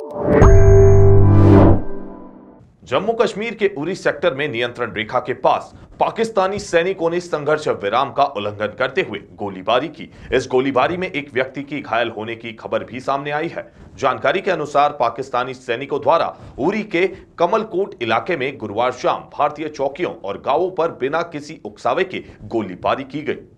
जम्मू कश्मीर के उरी सेक्टर में नियंत्रण रेखा के पास पाकिस्तानी सैनिकों ने संघर्ष विराम का उल्लंघन करते हुए गोलीबारी की। इस गोलीबारी में एक व्यक्ति की घायल होने की खबर भी सामने आई है। जानकारी के अनुसार पाकिस्तानी सैनिकों द्वारा उरी के कमलकोट इलाके में गुरुवार शाम भारतीय चौकियों और गांवों पर बिना किसी उकसावे के गोलीबारी की गई।